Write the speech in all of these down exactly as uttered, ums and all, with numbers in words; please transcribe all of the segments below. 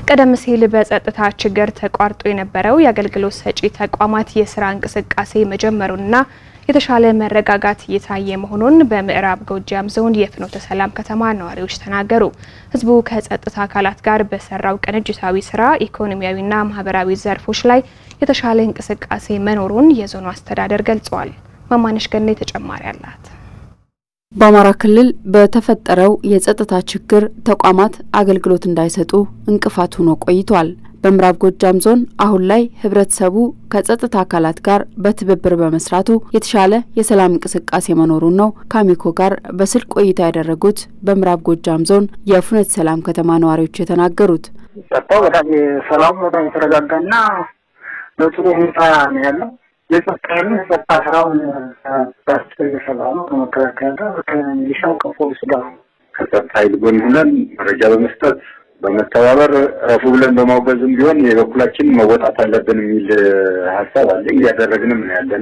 ቀደም ሲል በጸጥታ ችግር ተቋርጦ የነበረው የአገልግሎት ሰጪ ተቋማት የስራ እንቅስቃሴ መጀመሩንና የተሻለ መረጋጋት እየታየ መሆኑን በምዕራብ ጎጃም ዞን የፍኖተ ሰላም ከተማ ነዋሪዎች ተናገሩ። ህዝቡ ከጸጥታ አካላት ጋር በሰራው ቅንጅታዊ ስራ ኢኮኖሚያዊና ማህበራዊ ዘርፎች ላይ የተሻለ እንቅስቃሴ መኖሩን የዞኑ አስተዳደር ገልጿል። ማማነሽ ገኔ ተጨማሪ አላት። በአማራ ክልል በተፈጠረው የጸጥታ ችግር ተቋማት አገልግሎት እንዳይሰጡ እንቅፋት ሆኖ ቆይቷል። በምዕራብ ጎጃም ዞን አሁን ላይ ህብረተሰቡ ከጸጥታ አካላት ጋር በትብብር በመስራቱ የተሻለ የሰላም እንቅስቃሴ መኖሩን ነው ከአሚኮ ጋር በስልክ ቆይታ ያደረጉት በምዕራብ ጎጃም ዞን የፍኖተ ሰላም ከተማ ነዋሪዎች የተናገሩት። ጸጥታው በጣም ሰላም በጣም የተረጋጋና በጥሩ ሁኔታ ነው ያለው። የጸጥታውን ጸጥታ ስራውን በስተሰላም ከመከላከያ ጋር ከሚሊሻው ከፖሊስ ጋር ከጸጥታ ኃይል ጎን ሆነን መረጃ በመስጠት በመተባበር ረፉ ብለን በማውገዝም ቢሆን የበኩላችን መወጣት አለብን የሚል ሐሳብ አለ። ያደረግንም ነው ያለነ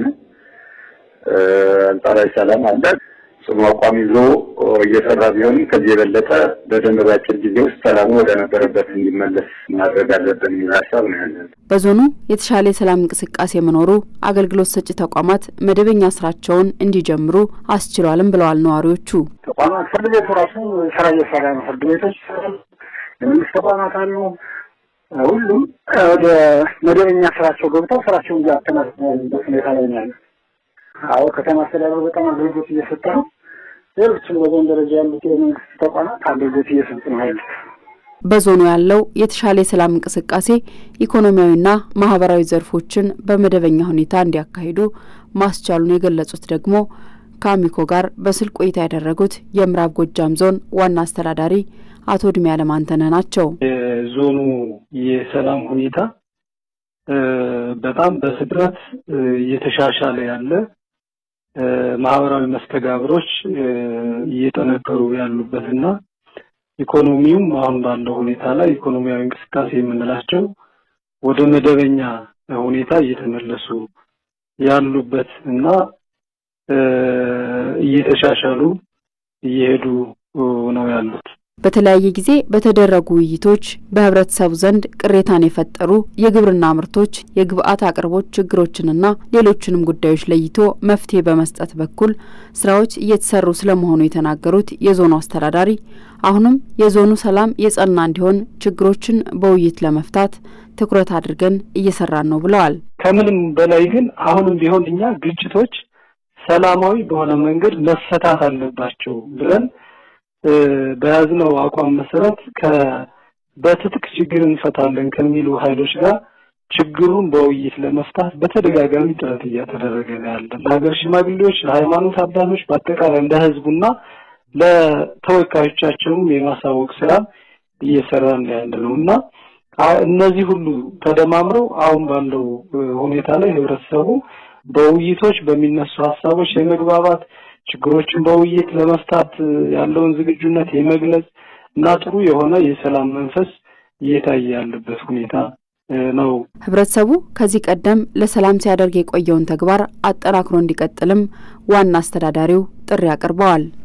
አንጻራዊ ሰላም አለ። ጽኑ አቋም ይዞ እየሰራ ቢሆን ከዚህ የበለጠ በደንበባችን ጊዜ ውስጥ ሰላም ወደ ነበረበት እንዲመለስ ማድረግ አለብን የሚል ሐሳብ ነው ያለነ። በዞኑ የተሻለ የሰላም እንቅስቃሴ መኖሩ አገልግሎት ሰጪ ተቋማት መደበኛ ስራቸውን እንዲጀምሩ አስችሏልም ብለዋል ነዋሪዎቹ። ተቋማት ፍርድ ቤቱ ራሱ ስራ እየሰራ ነው። ፍርድ ቤቶች የመንግስት ተቋማት አሉ። ሁሉም ወደ መደበኛ ስራቸው ገብተው ስራቸውን እያከናወኑ ሁኔታ ላይ ነው። አዎ ከተማ አስተዳደሩ በጣም አገልግሎት እየሰጠ ነው። ሌሎችም በዞን ደረጃ ያሉት የመንግስት ተቋማት አገልግሎት እየሰጡ ነው ያሉት። በዞኑ ያለው የተሻለ የሰላም እንቅስቃሴ ኢኮኖሚያዊና ማህበራዊ ዘርፎችን በመደበኛ ሁኔታ እንዲያካሂዱ ማስቻሉን የገለጹት ደግሞ ከአሚኮ ጋር በስልክ ቆይታ ያደረጉት የምዕራብ ጎጃም ዞን ዋና አስተዳዳሪ አቶ ድሜ አለማንተነ ናቸው። ዞኑ የሰላም ሁኔታ በጣም በፍጥነት እየተሻሻለ ያለ ማህበራዊ መስተጋብሮች እየተነከሩ ያሉበትና ኢኮኖሚውም አሁን ባለው ሁኔታ ላይ ኢኮኖሚያዊ እንቅስቃሴ የምንላቸው ወደ መደበኛ ሁኔታ እየተመለሱ ያሉበት እና እየተሻሻሉ እየሄዱ ነው ያሉት። በተለያየ ጊዜ በተደረጉ ውይይቶች በህብረተሰቡ ዘንድ ቅሬታን የፈጠሩ የግብርና ምርቶች የግብአት አቅርቦት ችግሮችንና ሌሎችንም ጉዳዮች ለይቶ መፍትሄ በመስጠት በኩል ስራዎች እየተሰሩ ስለመሆኑ የተናገሩት የዞኑ አስተዳዳሪ አሁንም የዞኑ ሰላም የጸና እንዲሆን ችግሮችን በውይይት ለመፍታት ትኩረት አድርገን እየሰራን ነው ብለዋል። ከምንም በላይ ግን አሁንም ቢሆን እኛ ግጭቶች ሰላማዊ በሆነ መንገድ መፈታት አለባቸው ብለን በያዝነው አቋም መሰረት ከበትጥቅ ችግር እንፈታለን ከሚሉ ኃይሎች ጋር ችግሩን በውይይት ለመፍታት በተደጋጋሚ ጥረት እያደረገ ነው ያለው። ለሀገር ሽማግሌዎች፣ ለሃይማኖት አባቶች፣ በአጠቃላይ ለህዝቡና ለተወካዮቻቸውም የማሳወቅ ስራ እየሰራን ያለነውና እነዚህ ሁሉ ተደማምረው አሁን ባለው ሁኔታ ላይ ህብረተሰቡ በውይይቶች በሚነሱ ሐሳቦች የመግባባት ችግሮችን በውይይት ለመፍታት ያለውን ዝግጁነት የመግለጽ እና ጥሩ የሆነ የሰላም መንፈስ እየታየ ያለበት ሁኔታ ነው። ህብረተሰቡ ከዚህ ቀደም ለሰላም ሲያደርግ የቆየውን ተግባር አጠናክሮ እንዲቀጥልም ዋና አስተዳዳሪው ጥሪ አቅርበዋል።